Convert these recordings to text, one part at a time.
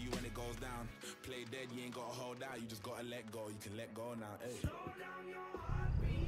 you when it goes down. Play dead, you ain't gotta hold out, you just gotta let go. You can let go now, hey. Slow down your heartbeat.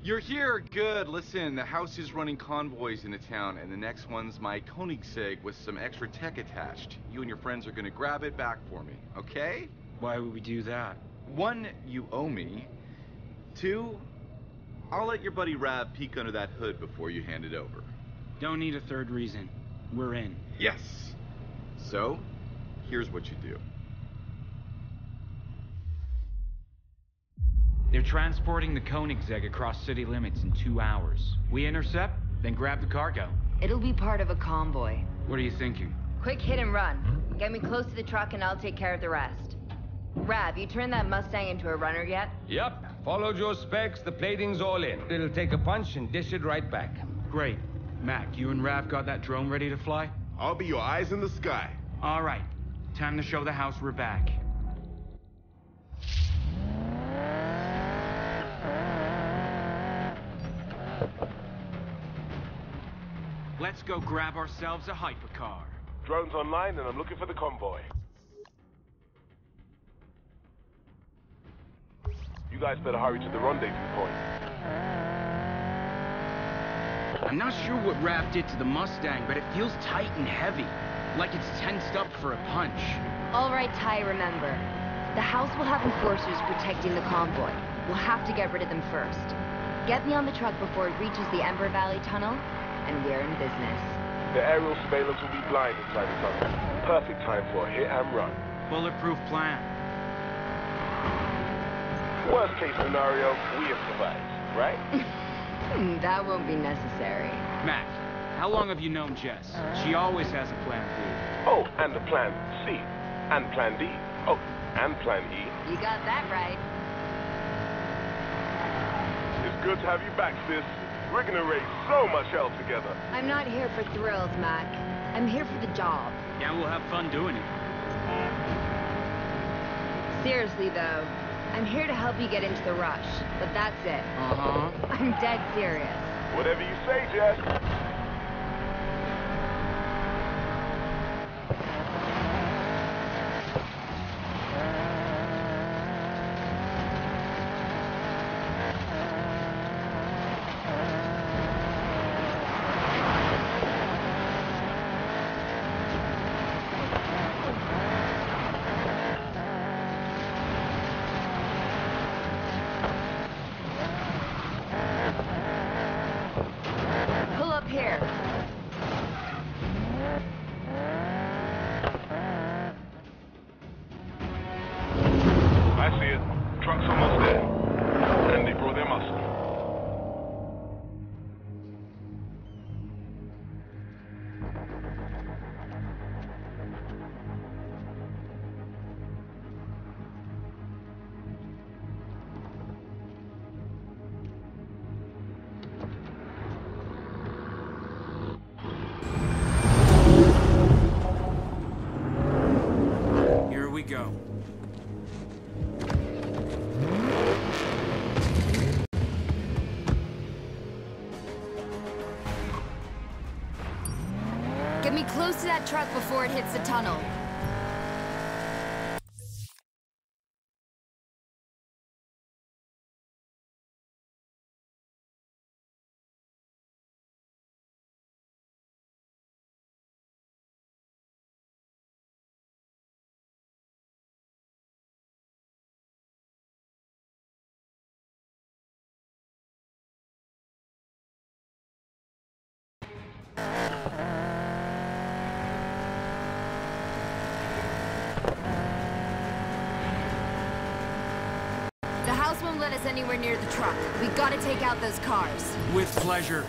You're here, good. Listen, the house is running convoys into town, and the next one's my Koenigsegg with some extra tech attached. You and your friends are gonna grab it back for me, okay? Why would we do that? 1, you owe me. 2, I'll let your buddy Rav peek under that hood before you hand it over. Don't need a third reason. We're in. Yes! So, here's what you do. They're transporting the Koenigsegg across city limits in 2 hours. We intercept, then grab the cargo. It'll be part of a convoy. What are you thinking? Quick hit and run. Get me close to the truck and I'll take care of the rest. Rav, you turned that Mustang into a runner yet? Yep. Followed your specs, the plating's all in. It'll take a punch and dish it right back. Great. Mac, you and Rav got that drone ready to fly? I'll be your eyes in the sky. All right. Time to show the house we're back. Let's go grab ourselves a hypercar. Drone's online and I'm looking for the convoy. You guys better hurry to the rendezvous point. I'm not sure what Rav did to the Mustang, but it feels tight and heavy. Like it's tensed up for a punch. All right, Ty, remember. The house will have enforcers protecting the convoy. We'll have to get rid of them first. Get me on the truck before it reaches the Ember Valley Tunnel, and we're in business. The aerial surveillance will be blind inside the tunnel. Perfect time for a hit and run. Bulletproof plan. Worst case scenario, we have survived, right? That won't be necessary. Mac, how long have you known Jess? She always has a plan B. Oh, and a plan C. And plan D. Oh, and plan E. You got that right. It's good to have you back, sis. We're gonna raise so much hell together. I'm not here for thrills, Mac. I'm here for the job. Yeah, we'll have fun doing it. Seriously, though, I'm here to help you get into the rush, but that's it. Uh-huh. I'm dead serious. Whatever you say, Jess. Pull up here. I see it. Truck's almost there. And they brought their muscle. Here we go. Get me close to that truck before it hits the tunnel. The house won't let us anywhere near the truck. We gotta take out those cars. With pleasure.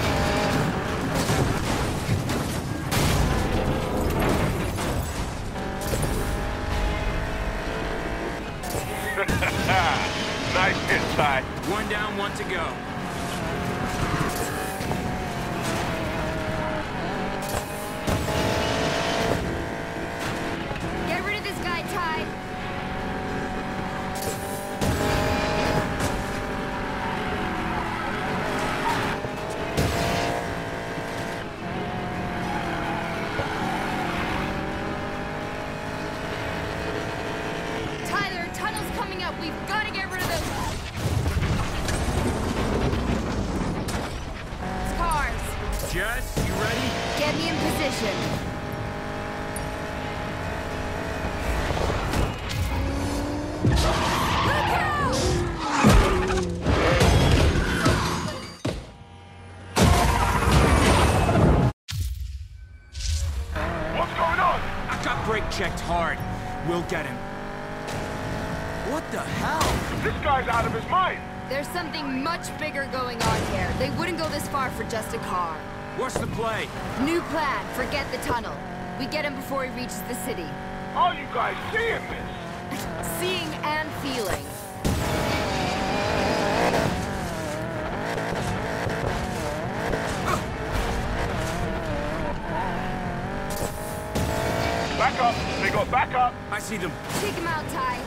Nice hit, Ty. One down, one to go. Get rid of this guy, Ty. me in position. What's going on? I got brake checked hard. We'll get him. What the hell? This guy's out of his mind. There's something much bigger going on here. They wouldn't go this far for just a car. What's the play? New plan, forget the tunnel. We get him before he reaches the city. Are you guys seeing this? Seeing and feeling. Back up. They got back up. I see them. Take him out, Ty.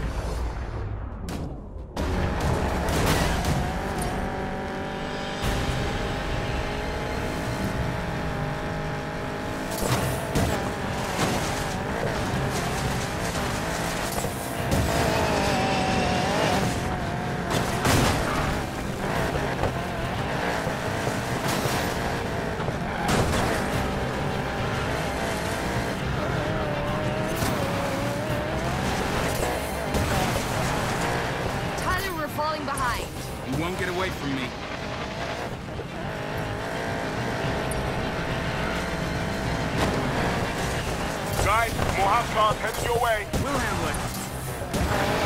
Falling behind. You won't get away from me. Guys, more house cars heading your way. We'll handle it.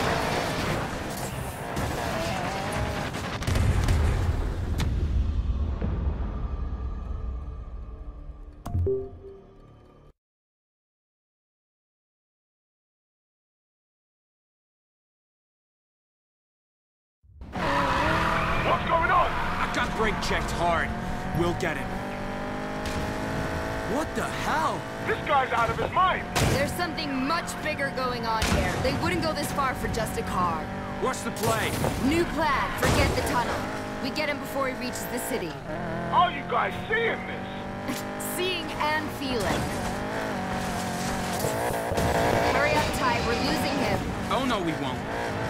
What's going on? I got brake checked hard. We'll get him. What the hell? This guy's out of his mind. There's something much bigger going on here. They wouldn't go this far for just a car. What's the play? New plan, forget the tunnel. We get him before he reaches the city. Are you guys seeing this? Seeing and feeling. Hurry up, Ty, we're losing him. Oh no, we won't.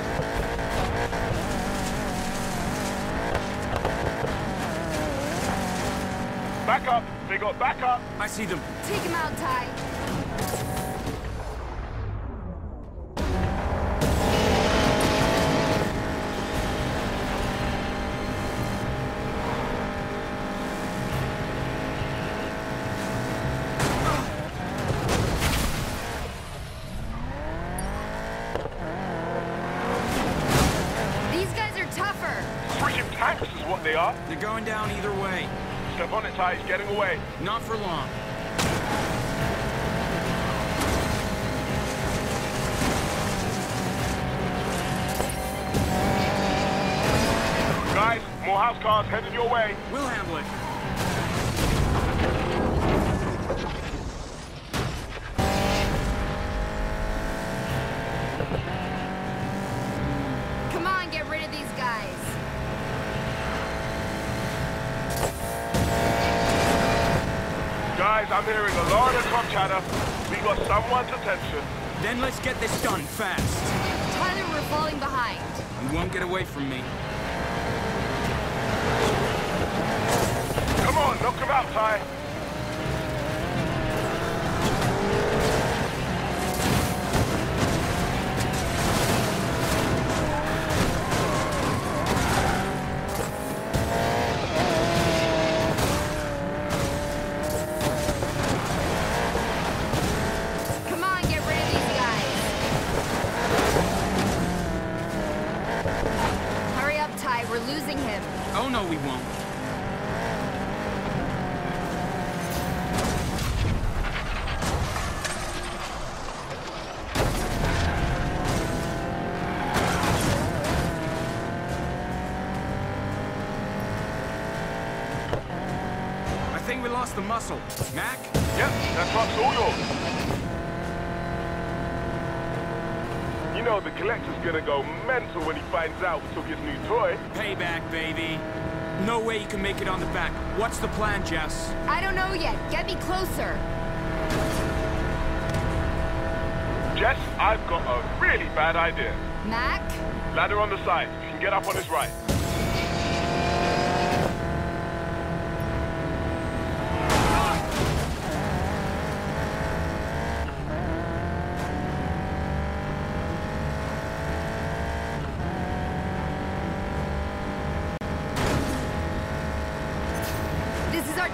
Back up. They got back up. I see them. Take him out, Ty. These guys are tougher. Freaking tanks is what they are. They're going down either way. Step on it, Ty. He's getting away. Not for long. Guys, more house cars heading your way. We'll handle it. Come on, get rid of these guys. Guys, I'm hearing a lot of truck chatter. We got someone's attention. Then let's get this done fast. Tyler, we're falling behind. You won't get away from me. Come on, knock him out, Ty. Come on, get rid of these guys. Hurry up, Ty, we're losing him. Oh no, we won't. I think we lost the muscle. Mac? Yep, that truck's all yours. You know the collector's gonna go mental when he finds out we took his new toy. Payback, baby. No way you can make it on the back. What's the plan, Jess? I don't know yet. Get me closer. Jess, I've got a really bad idea. Mac? Ladder on the side. You can get up on his right.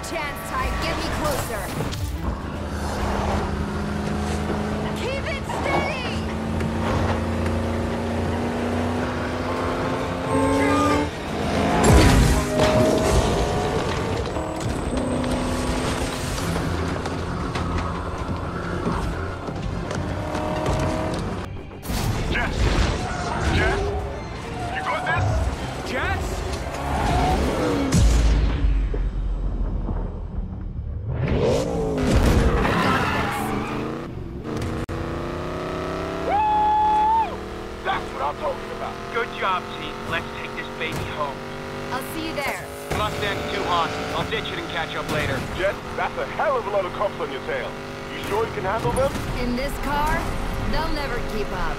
chance, Ty. Get me closer. Keep it steady! Jess! Jess! You got this? Jess? That's what I'm talking about. Good job, Chief. Let's take this baby home. I'll see you there. The Mustang's too hot. I'll ditch it and catch up later. Jess, that's a hell of a lot of cops on your tail. You sure you can handle them? In this car, they'll never keep up.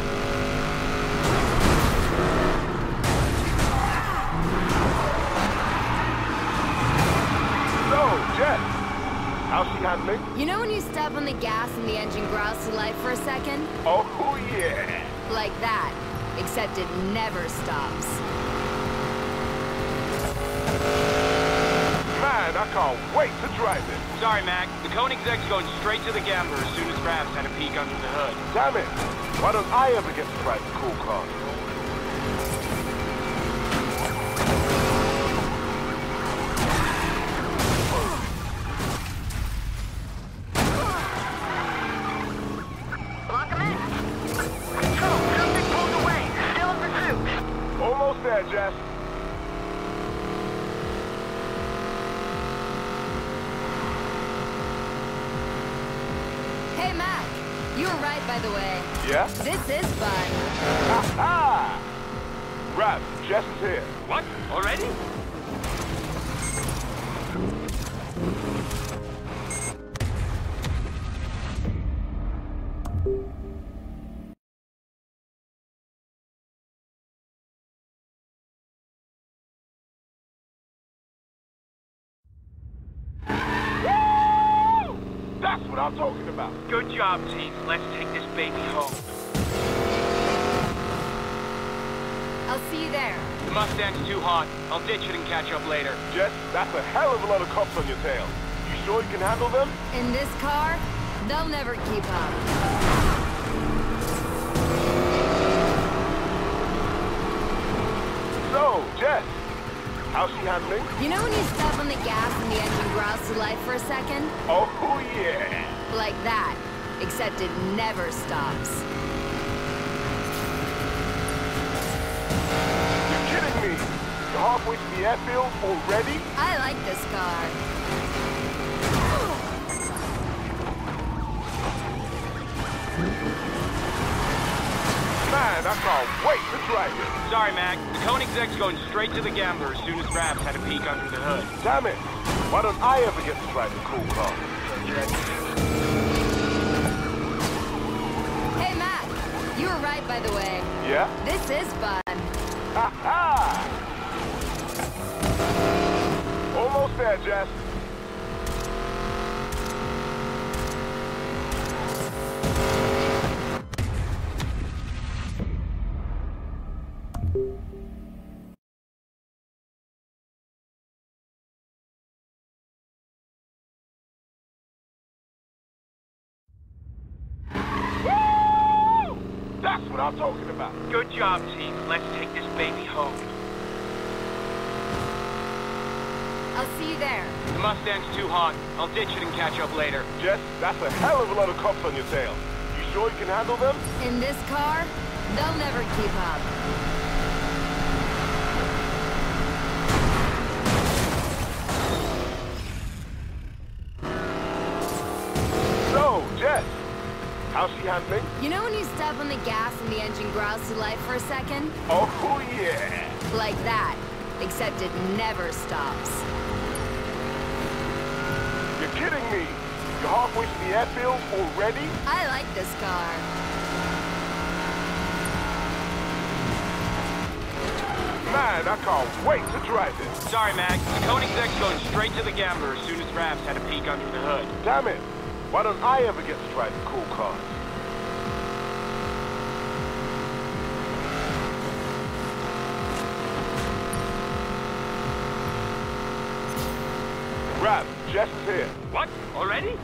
So, Jess, how's she handling? You know when you step on the gas and the engine growls to life for a second? Oh, yeah. Like that, except it never stops. Man, I can't wait to drive it. Sorry, Mac. The Koenigsegg's going straight to the gambler as soon as Raps had a peek under the hood. Damn it. Why don't I ever get to drive the cool car? Lock him in. Control, something pulled away. Still in pursuit. Almost there, Jess. Hey, Mac. You were right, by the way. Yeah? This is fun. Ha-ha! Rap, Jess is here. What? Already? That's what I'm talking about. Good job, Chief. Let's take this baby home. I'll see you there. The Mustang's too hot. I'll ditch it and catch up later. Jess, that's a hell of a lot of cops on your tail. You sure you can handle them? In this car, they'll never keep up. So, Jess, how's she handling? You know when you step on the gas and the engine growls to life for a second? Oh, yeah. Like that, except it never stops. You're kidding me. You're halfway to the airfield already? I like this car. Man, I can't wait to drive it. Sorry, Mac. The Koenigsegg's going straight to the gambler as soon as Raps had a peek under the hood. Damn it. Why don't I ever get to drive the cool car? Hey, Mac. You were right, by the way. Yeah? This is fun. Ha-ha! Almost there, Jess. That's what I'm talking about. Good job, Chief. Let's take this baby home. I'll see you there. The Mustang's too hot. I'll ditch it and catch up later. Jess, that's a hell of a lot of cops on your tail. You sure you can handle them? In this car, they'll never keep up. So, Jess, how's she handling? You know when you step on the gas and the engine growls to life for a second? Oh, yeah. Like that, except it never stops. You're kidding me. You're halfway to the airfield already? I like this car. Man, I can't wait to drive it. Sorry, Mac. The Koenigsegg's going straight to the gambler as soon as Raps had a peek under the hood. Damn it. Why don't I ever get to drive the cool cars? Rap, Jess is here. What? Already?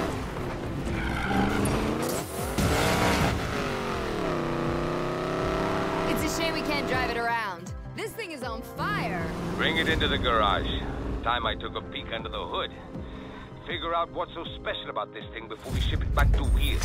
It's a shame we can't drive it around. This thing is on fire. Bring it into the garage. Time I took a peek under the hood. Figure out what's so special about this thing before we ship it back to Wheel.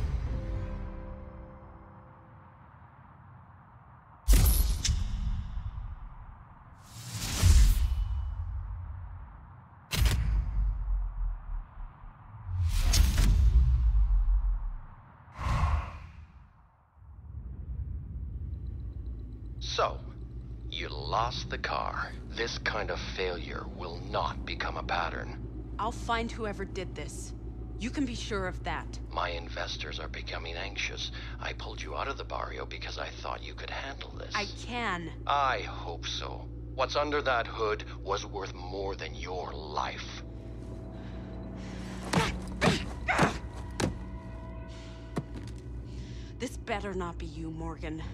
So, you lost the car. This kind of failure will not become a pattern. I'll find whoever did this. You can be sure of that. My investors are becoming anxious. I pulled you out of the barrio because I thought you could handle this. I can. I hope so. What's under that hood was worth more than your life. This better not be you, Morgan.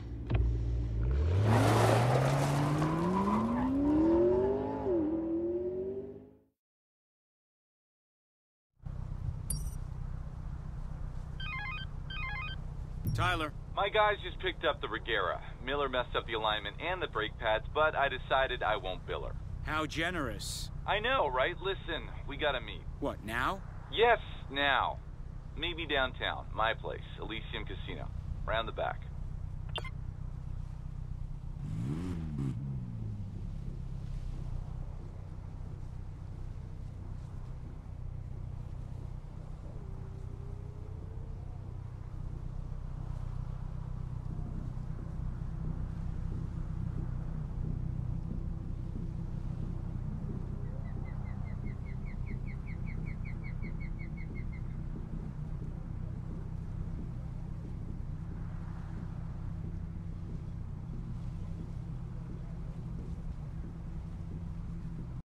Tyler. My guys just picked up the Regera. Miller messed up the alignment and the brake pads, but I decided I won't bill her. How generous. I know, right? Listen, we gotta meet. What, now? Yes, now. Meet me downtown, my place, Elysium Casino. Around the back.